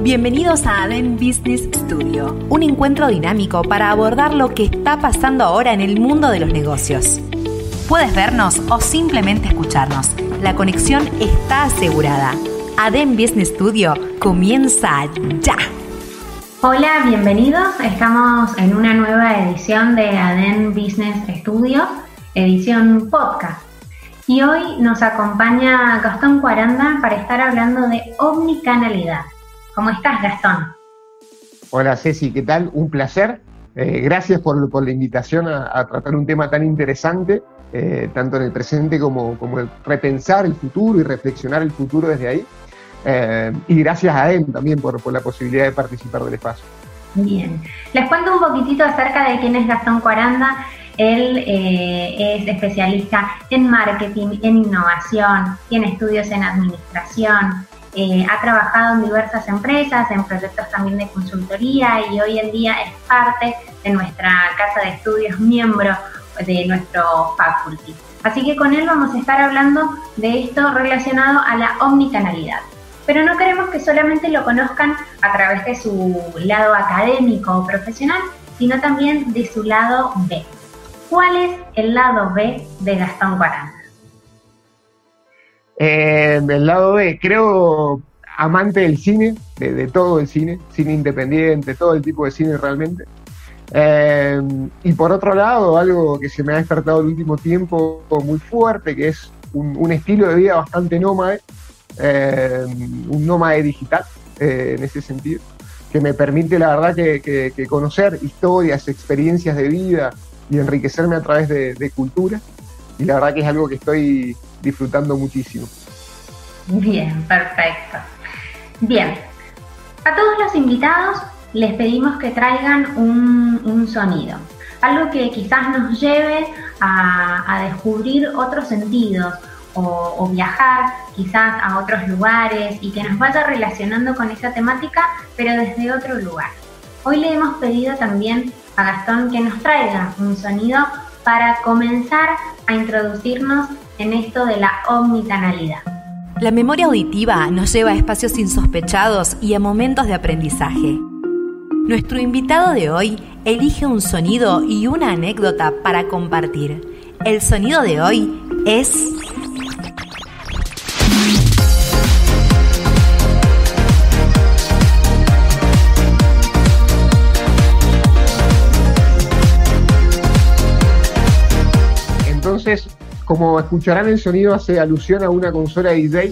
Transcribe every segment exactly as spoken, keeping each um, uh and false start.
Bienvenidos a Adem Business Studio, un encuentro dinámico para abordar lo que está pasando ahora en el mundo de los negocios. Puedes vernos o simplemente escucharnos. La conexión está asegurada. Adem Business Studio comienza ya. Hola, bienvenidos. Estamos en una nueva edición de Adem Business Studio, edición podcast. Y hoy nos acompaña Gastón Cuaranda para estar hablando de omnicanalidad. ¿Cómo estás, Gastón? Hola, Ceci, ¿qué tal? Un placer. Eh, gracias por, por la invitación a, a tratar un tema tan interesante, eh, tanto en el presente como, como el repensar el futuro y reflexionar el futuro desde ahí. Eh, y gracias a él también por, por la posibilidad de participar del espacio. Bien, les cuento un poquitito acerca de quién es Gastón Cuaranda. Él eh, es especialista en marketing, en innovación, tiene estudios en administración, eh, ha trabajado en diversas empresas, en proyectos también de consultoría y hoy en día es parte de nuestra casa de estudios, miembro de nuestro faculty. Así que con él vamos a estar hablando de esto relacionado a la omnicanalidad. Pero no queremos que solamente lo conozcan a través de su lado académico o profesional, sino también de su lado B. ¿Cuál es el lado B de Gastón Cuaranda? Eh, el lado B, creo, amante del cine, de, de todo el cine, cine independiente, todo el tipo de cine realmente. Eh, y por otro lado, algo que se me ha despertado el último tiempo muy fuerte, que es un, un estilo de vida bastante nómade, eh, un nómade digital eh, en ese sentido, que me permite la verdad que, que, que conocer historias, experiencias de vida y enriquecerme a través de, de cultura, y la verdad que es algo que estoy disfrutando muchísimo. Bien, perfecto. Bien, a todos los invitados les pedimos que traigan un, un sonido, algo que quizás nos lleve a, a descubrir otros sentidos o, o viajar quizás a otros lugares y que nos vaya relacionando con esa temática, pero desde otro lugar. Hoy le hemos pedido también a Gastón que nos traiga un sonido para comenzar a introducirnos en esto de la omnicanalidad. La memoria auditiva nos lleva a espacios insospechados y a momentos de aprendizaje. Nuestro invitado de hoy elige un sonido y una anécdota para compartir. El sonido de hoy es... Entonces, como escucharán, el sonido hace alusión a una consola D J.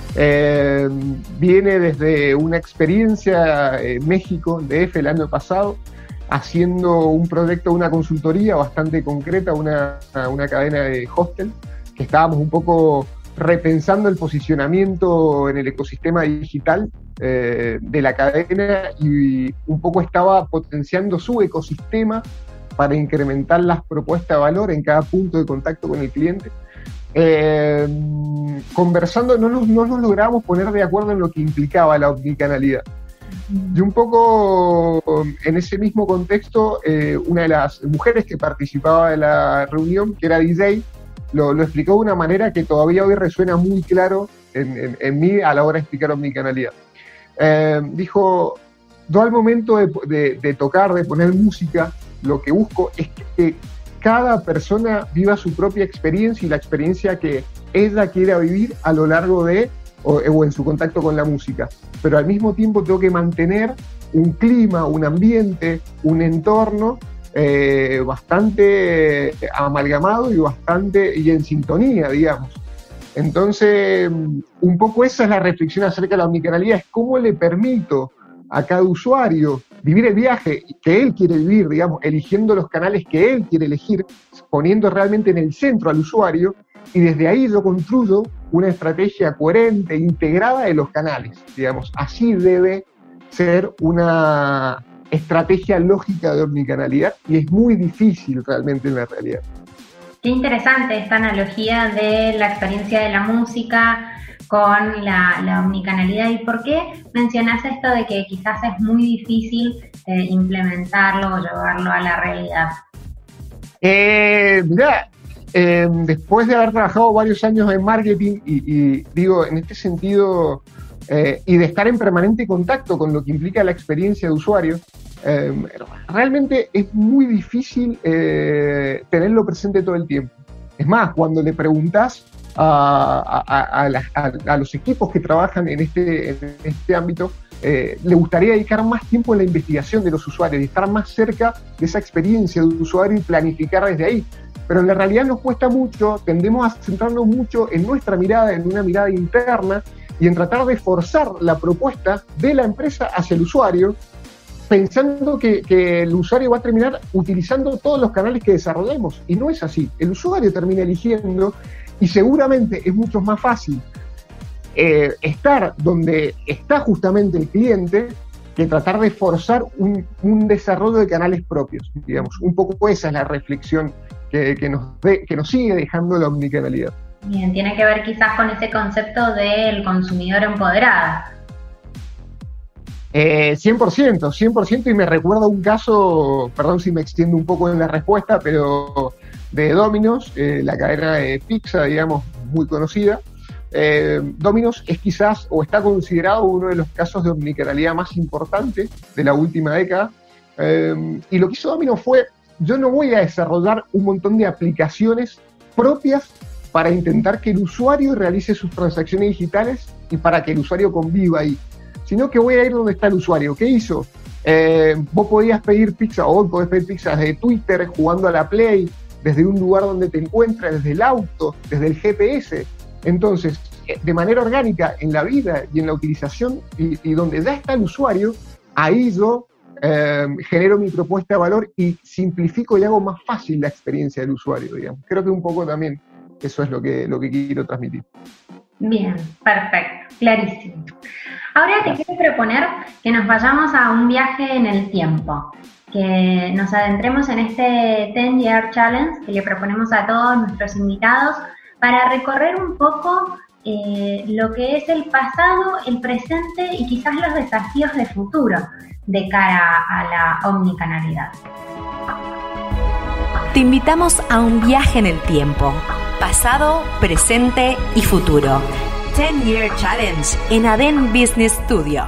Eh, viene desde una experiencia en México, D F, el año pasado, haciendo un proyecto, una consultoría bastante concreta, una, una cadena de hostel, que estábamos un poco repensando el posicionamiento en el ecosistema digital eh, de la cadena y un poco estaba potenciando su ecosistema para incrementar las propuestas de valor en cada punto de contacto con el cliente. Eh, conversando, no nos, no nos logramos poner de acuerdo en lo que implicaba la omnicanalidad. Y un poco en ese mismo contexto, eh, una de las mujeres que participaba de la reunión, que era D J, lo, lo explicó de una manera que todavía hoy resuena muy claro en, en, en mí a la hora de explicar omnicanalidad. Eh, dijo, yo al momento de, de, de tocar, de poner música, lo que busco es que cada persona viva su propia experiencia y la experiencia que ella quiera vivir a lo largo de o, o en su contacto con la música. Pero al mismo tiempo tengo que mantener un clima, un ambiente, un entorno eh, bastante amalgamado y bastante y en sintonía, digamos. Entonces, un poco esa es la reflexión acerca de la omnicanalidad, es cómo le permito a cada usuario vivir el viaje que él quiere vivir, digamos, eligiendo los canales que él quiere elegir, poniendo realmente en el centro al usuario, y desde ahí yo construyo una estrategia coherente, integrada de los canales, digamos. Así debe ser una estrategia lógica de omnicanalidad, y es muy difícil realmente en la realidad. Qué interesante esta analogía de la experiencia de la música con la, la omnicanalidad. ¿Y por qué mencionas esto de que quizás es muy difícil eh, implementarlo o llevarlo a la realidad? Eh, mirá, eh, después de haber trabajado varios años en marketing y, y digo, en este sentido, eh, y de estar en permanente contacto con lo que implica la experiencia de usuario, eh, realmente es muy difícil eh, tenerlo presente todo el tiempo. Es más, cuando le preguntás a, a, a, la, a, a los equipos que trabajan en este, en este ámbito, eh, le gustaría dedicar más tiempo en la investigación de los usuarios y estar más cerca de esa experiencia de usuario y planificar desde ahí. Pero en la realidad nos cuesta mucho, tendemos a centrarnos mucho en nuestra mirada, en una mirada interna y en tratar de forzar la propuesta de la empresa hacia el usuario, pensando que, que el usuario va a terminar utilizando todos los canales que desarrollemos. Y no es así. El usuario termina eligiendo y seguramente es mucho más fácil eh, estar donde está justamente el cliente que tratar de forzar un, un desarrollo de canales propios, digamos. Un poco esa es la reflexión que, que, nos, de, que nos sigue dejando la omnicanalidad. Bien, tiene que ver quizás con ese concepto del consumidor empoderado. Eh, cien por ciento, cien por ciento, y me recuerda un caso, perdón si me extiendo un poco en la respuesta, pero de Domino's, eh, la cadena de pizza, digamos, muy conocida. Eh, Domino's es quizás, o está considerado uno de los casos de omnicanalidad más importantes de la última década, eh, y lo que hizo Domino's fue, yo no voy a desarrollar un montón de aplicaciones propias para intentar que el usuario realice sus transacciones digitales y para que el usuario conviva ahí, sino que voy a ir donde está el usuario. ¿Qué hizo? Eh, vos podías pedir pizza, o hoy podés pedir pizza desde Twitter, jugando a la Play, desde un lugar donde te encuentras, desde el auto, desde el G P S. Entonces, de manera orgánica, en la vida y en la utilización, y, y donde ya está el usuario, ahí yo eh, genero mi propuesta de valor y simplifico y hago más fácil la experiencia del usuario, digamos. Creo que un poco también eso es lo que, lo que quiero transmitir. Bien, perfecto, clarísimo. Ahora te quiero proponer que nos vayamos a un viaje en el tiempo, que nos adentremos en este ten year challenge que le proponemos a todos nuestros invitados para recorrer un poco eh, lo que es el pasado, el presente y quizás los desafíos de futuro de cara a la omnicanalidad. Te invitamos a un viaje en el tiempo, pasado, presente y futuro. ten year Challenge en Adén Business Studio.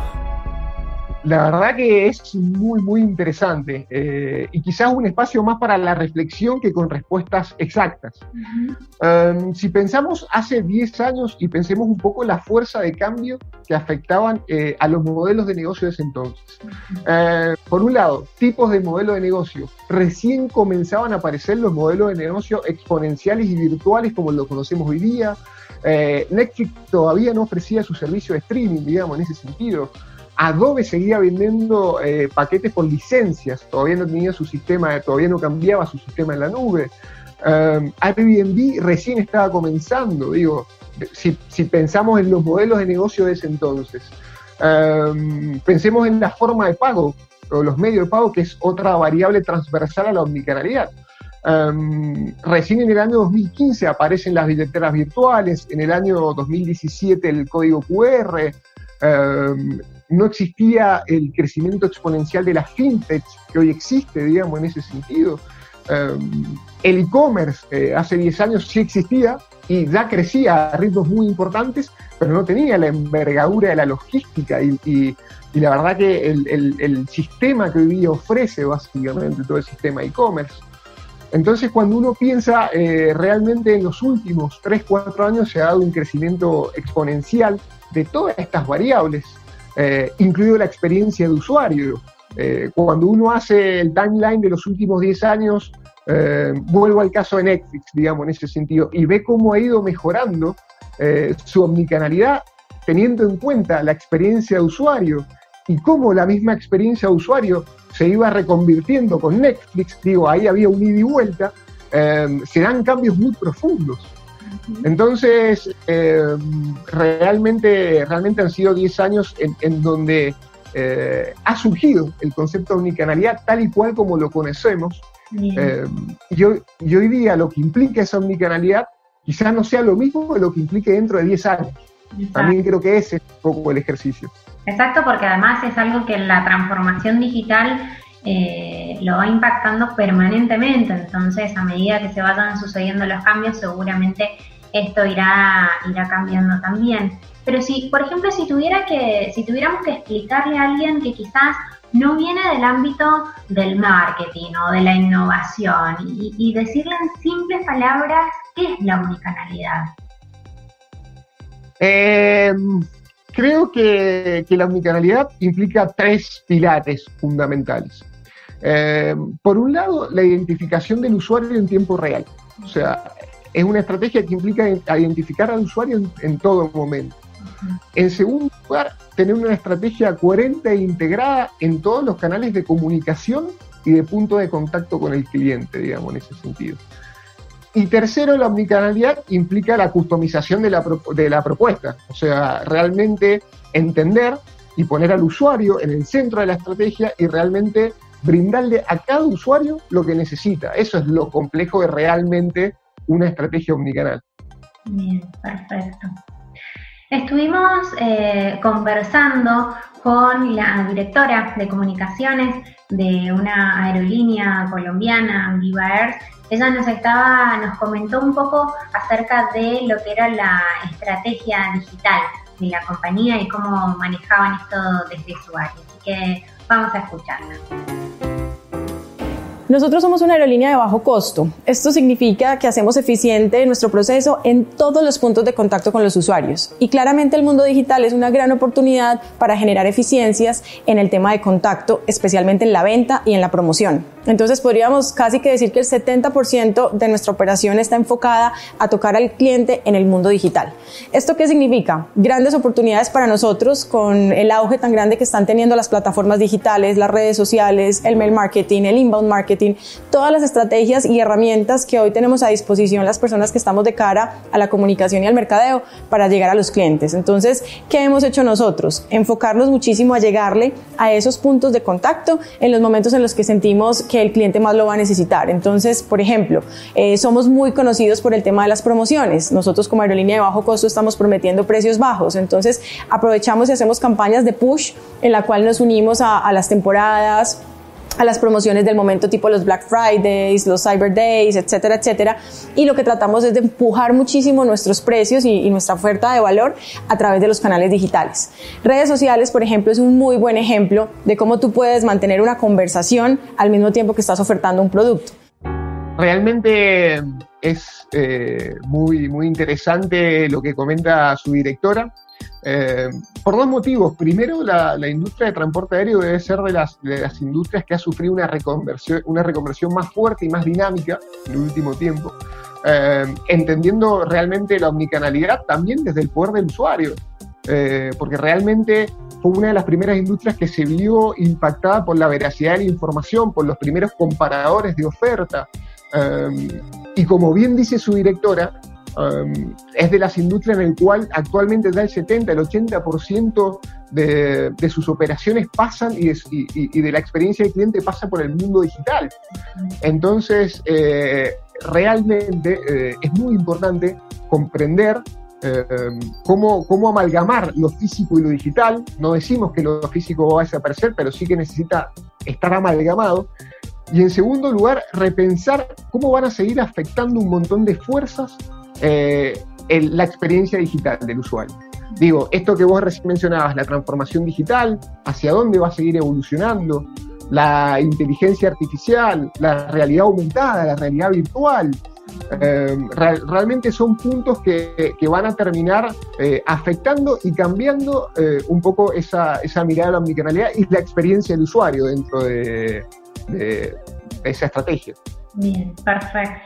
La verdad que es muy, muy interesante eh, y quizás un espacio más para la reflexión que con respuestas exactas. Uh-huh. Um, si pensamos hace diez años y pensemos un poco la fuerza de cambio que afectaban eh, a los modelos de negocio de ese entonces. Uh-huh. Uh, por un lado, tipos de modelo de negocio. Recién comenzaban a aparecer los modelos de negocio exponenciales y virtuales como lo conocemos hoy día. Eh, Netflix todavía no ofrecía su servicio de streaming, digamos, en ese sentido. Adobe seguía vendiendo eh, paquetes por licencias, todavía no tenía su sistema, todavía no cambiaba su sistema en la nube. Um, Airbnb recién estaba comenzando, digo, si, si pensamos en los modelos de negocio de ese entonces. Um, pensemos en la forma de pago, o los medios de pago, que es otra variable transversal a la omnicanalidad. Um, recién en el año dos mil quince aparecen las billeteras virtuales, en el año dos mil diecisiete el código cu erre, um, no existía el crecimiento exponencial de la fintech que hoy existe, digamos, en ese sentido. Um, el e-commerce eh, hace diez años sí existía y ya crecía a ritmos muy importantes, pero no tenía la envergadura de la logística y, y, y la verdad que el, el, el sistema que hoy día ofrece básicamente todo el sistema e-commerce. Entonces, cuando uno piensa eh, realmente en los últimos tres, cuatro años se ha dado un crecimiento exponencial de todas estas variables, eh, incluido la experiencia de usuario. Eh, cuando uno hace el timeline de los últimos diez años, eh, vuelvo al caso de Netflix, digamos, en ese sentido, y ve cómo ha ido mejorando eh, su omnicanalidad, teniendo en cuenta la experiencia de usuario y cómo la misma experiencia de usuario se iba reconvirtiendo con Netflix, digo, ahí había un ida y vuelta, eh, se dan cambios muy profundos. Entonces, eh, realmente, realmente han sido diez años en, en donde eh, ha surgido el concepto de omnicanalidad tal y cual como lo conocemos, eh, y, hoy, y hoy día lo que implica esa omnicanalidad quizás no sea lo mismo de lo que implique dentro de diez años. Exacto. También creo que ese es un poco el ejercicio. Exacto, porque además es algo que la transformación digital eh, lo va impactando permanentemente, entonces a medida que se vayan sucediendo los cambios seguramente esto irá, irá cambiando también. pero si, por ejemplo, si tuviera que, si tuviéramos que explicarle a alguien que quizás no viene del ámbito del marketing o de la innovación y, y decirle en simples palabras qué es la omnicanalidad. Eh, creo que, que la omnicanalidad implica tres pilares fundamentales. Eh, por un lado, la identificación del usuario en tiempo real. O sea, es una estrategia que implica identificar al usuario en, en todo momento. Uh-huh. En segundo lugar, tener una estrategia coherente e integrada en todos los canales de comunicación y de punto de contacto con el cliente, digamos, en ese sentido. Y tercero, la omnicanalidad implica la customización de la, de la propuesta. O sea, realmente entender y poner al usuario en el centro de la estrategia y realmente brindarle a cada usuario lo que necesita. Eso es lo complejo de realmente una estrategia omnicanal. Bien, perfecto. Estuvimos eh, conversando con la directora de comunicaciones de una aerolínea colombiana, Viva Air. Ella nos estaba, nos comentó un poco acerca de lo que era la estrategia digital de la compañía y cómo manejaban esto desde su área. Así que vamos a escucharla. Nosotros somos una aerolínea de bajo costo. Esto significa que hacemos eficiente nuestro proceso en todos los puntos de contacto con los usuarios. Y claramente el mundo digital es una gran oportunidad para generar eficiencias en el tema de contacto, especialmente en la venta y en la promoción. Entonces podríamos casi que decir que el setenta por ciento de nuestra operación está enfocada a tocar al cliente en el mundo digital. ¿Esto qué significa? Grandes oportunidades para nosotros con el auge tan grande que están teniendo las plataformas digitales, las redes sociales, el mail marketing, el inbound marketing, todas las estrategias y herramientas que hoy tenemos a disposición las personas que estamos de cara a la comunicación y al mercadeo para llegar a los clientes. Entonces, ¿qué hemos hecho nosotros? Enfocarnos muchísimo a llegarle a esos puntos de contacto en los momentos en los que sentimos que el cliente más lo va a necesitar. Entonces, por ejemplo, eh, somos muy conocidos por el tema de las promociones. Nosotros como aerolínea de bajo costo estamos prometiendo precios bajos. Entonces, aprovechamos y hacemos campañas de push en la cual nos unimos a, a las temporadas, a las promociones del momento tipo los Black Fridays, los Cyber Days, etcétera, etcétera. Y lo que tratamos es de empujar muchísimo nuestros precios y, y nuestra oferta de valor a través de los canales digitales. Redes sociales, por ejemplo, es un muy buen ejemplo de cómo tú puedes mantener una conversación al mismo tiempo que estás ofertando un producto. Realmente es eh, muy, muy interesante lo que comenta su directora. Eh, por dos motivos. Primero, la, la industria de transporte aéreo debe ser de las, de las industrias que ha sufrido una reconversión, una reconversión más fuerte y más dinámica en el último tiempo, eh, entendiendo realmente la omnicanalidad también desde el poder del usuario, eh, porque realmente fue una de las primeras industrias que se vio impactada por la veracidad de la información, por los primeros comparadores de oferta, eh, y como bien dice su directora, Um, es de las industrias en el cual actualmente ya el setenta, el ochenta por ciento de, de sus operaciones pasan y de, y, y de la experiencia del cliente pasa por el mundo digital. Entonces, eh, realmente eh, es muy importante comprender eh, cómo, cómo amalgamar lo físico y lo digital. No decimos que lo físico va a desaparecer, pero sí que necesita estar amalgamado. Y en segundo lugar, repensar cómo van a seguir afectando un montón de fuerzas Eh, el, la experiencia digital del usuario. Digo, esto que vos recién mencionabas, la transformación digital, hacia dónde va a seguir evolucionando, la inteligencia artificial, la realidad aumentada, la realidad virtual, eh, re, realmente son puntos que, que van a terminar eh, afectando y cambiando eh, un poco esa, esa mirada a la omnicanalidad y la experiencia del usuario dentro de, de, de esa estrategia. Bien, perfecto.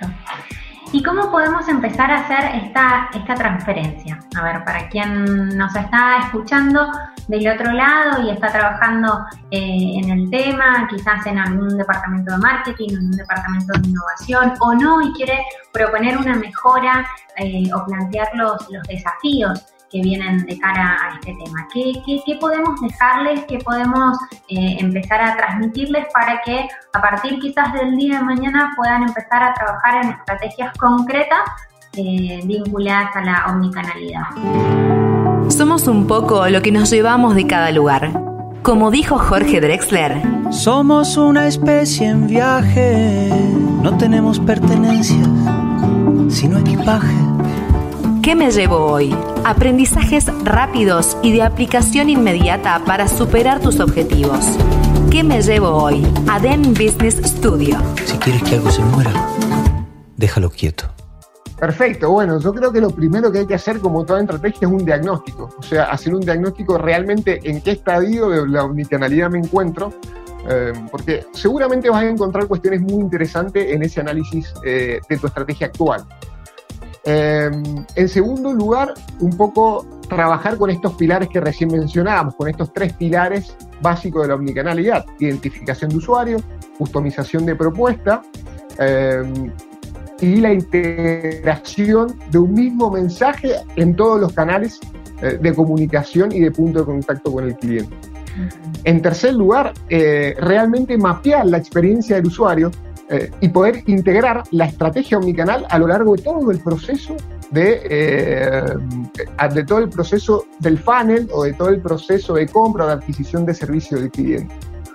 ¿Y cómo podemos empezar a hacer esta, esta transferencia? A ver, para quien nos está escuchando del otro lado y está trabajando eh, en el tema, quizás en algún departamento de marketing, en un departamento de innovación o no, y quiere proponer una mejora eh, o plantear los, los desafíos que vienen de cara a este tema. ¿Qué, qué, qué podemos dejarles, qué podemos eh, empezar a transmitirles para que a partir quizás del día de mañana puedan empezar a trabajar en estrategias concretas eh, vinculadas a la omnicanalidad? Somos un poco lo que nos llevamos de cada lugar. Como dijo Jorge Drexler, somos una especie en viaje, no tenemos pertenencias, sino equipaje. ¿Qué me llevo hoy? Aprendizajes rápidos y de aplicación inmediata para superar tus objetivos. ¿Qué me llevo hoy? Adyen Business Studio. Si quieres que algo se muera, déjalo quieto. Perfecto, bueno, yo creo que lo primero que hay que hacer, como toda estrategia, es un diagnóstico. O sea, hacer un diagnóstico realmente en qué estadio de la omnicanalidad me encuentro, eh, porque seguramente vas a encontrar cuestiones muy interesantes en ese análisis eh, de tu estrategia actual. Eh, en segundo lugar, un poco trabajar con estos pilares que recién mencionábamos, con estos tres pilares básicos de la omnicanalidad: identificación de usuario, customización de propuesta eh, y la integración de un mismo mensaje en todos los canales eh, de comunicación y de punto de contacto con el cliente. En tercer lugar, eh, realmente mapear la experiencia del usuario Eh, y poder integrar la estrategia omnicanal a lo largo de todo el proceso de, eh, de todo el proceso del funnel o de todo el proceso de compra o de adquisición de servicio del cliente.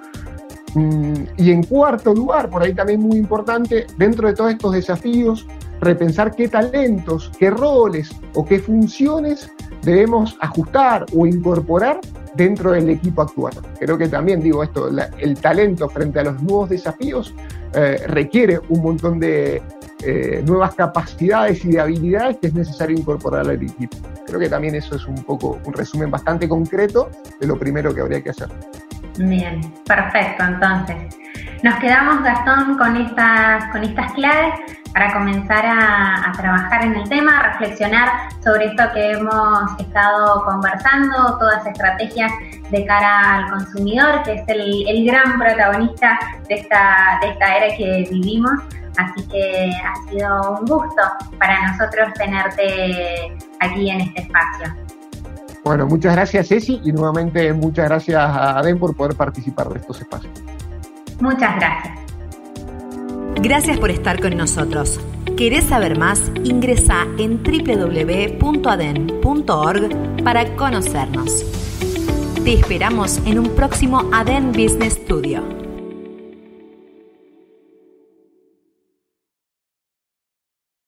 Mm, y en cuarto lugar, por ahí también muy importante, dentro de todos estos desafíos, repensar qué talentos, qué roles o qué funciones debemos ajustar o incorporar dentro del equipo actual. Creo que también, digo esto, la, el talento frente a los nuevos desafíos eh, requiere un montón de eh, nuevas capacidades y de habilidades que es necesario incorporar al equipo. Creo que también eso es un poco un resumen bastante concreto de lo primero que habría que hacer. Bien, perfecto. Entonces, nos quedamos, Gastón, con estas, con estas claves para comenzar a, a trabajar en el tema, a reflexionar sobre esto que hemos estado conversando, todas estrategias de cara al consumidor, que es el, el gran protagonista de esta, de esta era que vivimos. Así que ha sido un gusto para nosotros tenerte aquí en este espacio. Bueno, muchas gracias, Ceci, y nuevamente muchas gracias a Adyen por poder participar de estos espacios. Muchas gracias. Gracias por estar con nosotros. ¿Querés saber más? Ingresa en doble u doble u doble u punto adyen punto org para conocernos. Te esperamos en un próximo Adyen Business Studio.